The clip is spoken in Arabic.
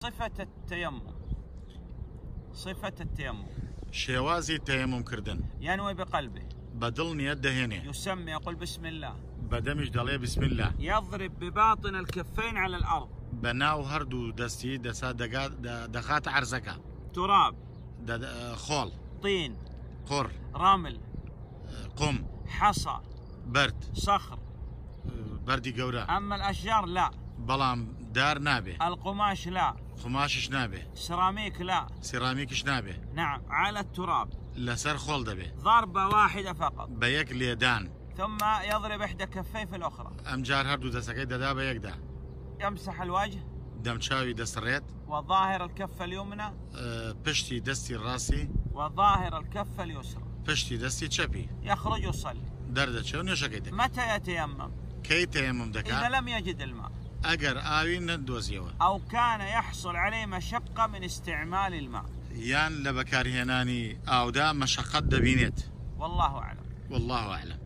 صفة التيمم. صفة التيمم شێوازی تەیەمومکردن ينوي بقلبه بەدڵ نیەت دەهێنێ يسمي يقول بسم الله بەدەمیش دەڵێ بسم الله يضرب بباطن الكفين على الأرض بەناو هەردوو دەستی دەخاتە عەرزەکە تراب خۆڵ طين قڕ رمل قم حصى بەرد صخر بەردی گەورە أما الأشجار لا بەڵام دار نابێ القماش لا قماشش نابێ سيراميك لا سیرامیکش نابێ نعم على التراب لەسەر خۆڵ دەبێ ضربة واحدة فقط بە یەک لێدان ثم يضرب إحدى كفيه في الأخرى ئەمجار هەردوو دەسەکەی دەدا بە یەکدا يمسح الوجه دەمچاوی دەسڕێت وظاهر الكفة اليمنى پشتی دەستی ڕاستی وظاهر الكفة اليسرى پشتی دەستی چەپی يخرج يصلي. دەردەچێ و نوێژەکەی دەکات متى يتيمم؟ کەی تەیەموم إذا دەکات لم يجد الماء ئەگەر ئاوی نەدۆزیەوە أو كان يحصل عليه مشقة من استعمال الماء یان لە بەکارهێنانی ئاودا مەشەقەت دەبینێت والله أعلم. والله أعلم.